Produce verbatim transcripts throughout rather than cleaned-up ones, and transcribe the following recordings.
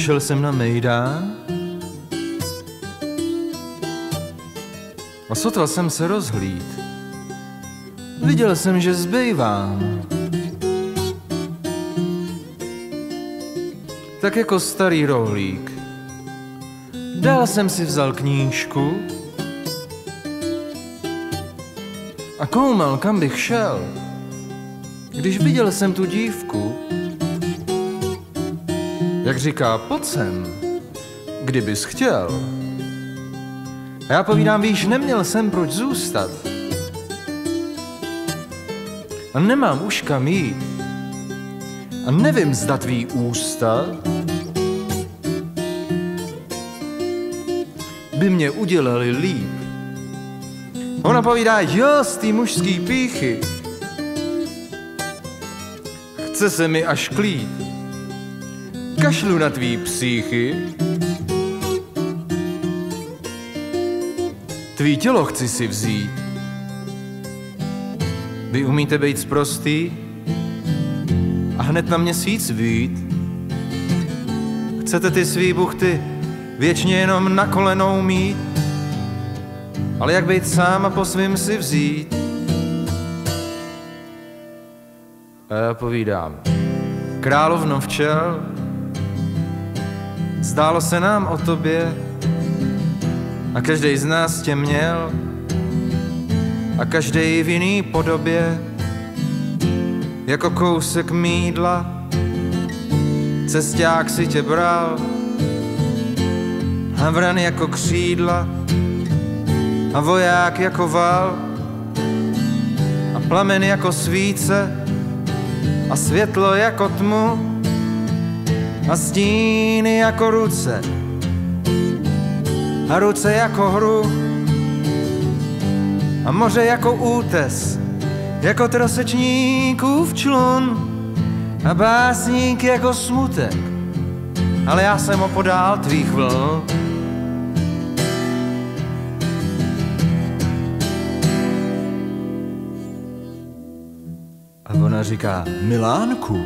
Přišel jsem na mejdán a sotva jsem se rozhlíd. Viděl jsem, že zbývám. Tak jako starý rohlík. Dál jsem si vzal knížku a koumal, kam bych šel. Když viděl jsem tu dívku, jak říká, pojď sem, kdybys chtěl. A já povídám, víš, neměl jsem proč zůstat. A nemám už kam jít. A nevím, zda tvý ústa by mě udělali líp. Ona povídá, jo, z té mužský pýchy chce se mi až klít. Kašlu na tvý psíchy, tvý tělo chci si vzít. Vy umíte být sprostý a hned na měsíc vyjít. Chcete ty svý buchty věčně jenom na kolenou mít, ale jak být sám a po svým si vzít. A já povídám, královno včel, zdálo se nám o tobě a každej z nás tě měl a každej v jiný podobě, jako kousek mýdla. Cesťák si tě bral, havran jako křídla a voják jako val a plamen jako svíce a světlo jako tmu a stíny jako ruce a ruce jako hru a moře jako útes, jako trosečníkův člun a básník jako smutek, ale já jsem opodál tvých vln. A ona říká, Milánku,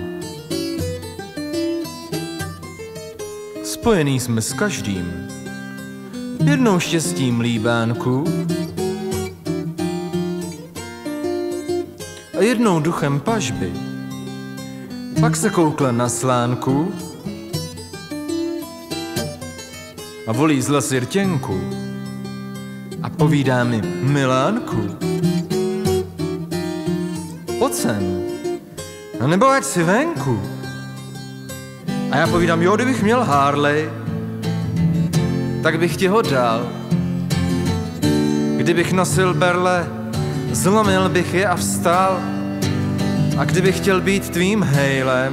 spojený jsme s každým, jednou štěstím líbánku a jednou duchem pažby. Pak se koukla na slánku a volí zla sirtěnku a povídá mi, Milánku, pojď sem, a nebo ať si venku. A já povídám, jo, kdybych měl Harley, tak bych ti ho dal. Kdybych nosil berle, zlomil bych je a vstal. A kdybych chtěl být tvým hejlem,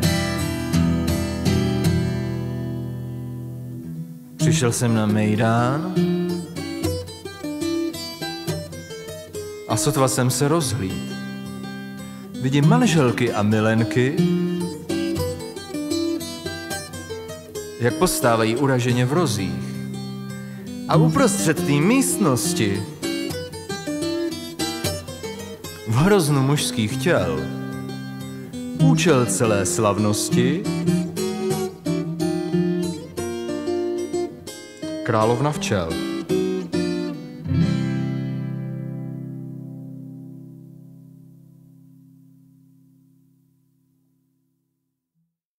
přišel jsem na mejdán a sotva jsem se rozhlíd. Vidím manželky a milenky, jak postávají uraženě v rozích. A uprostřed té místnosti v hroznu mužských těl účel celé slavnosti královna včel.